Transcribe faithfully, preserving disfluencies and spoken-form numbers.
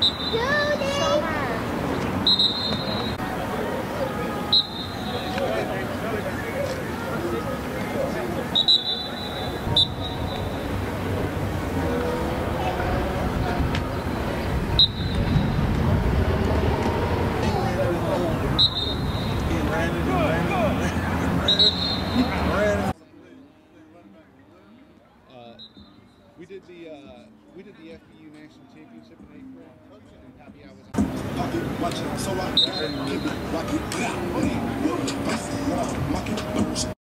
We did the uh, we did the F B U National Championship in April, and Happy I was on. Pocket watching, so I got it. Rocket,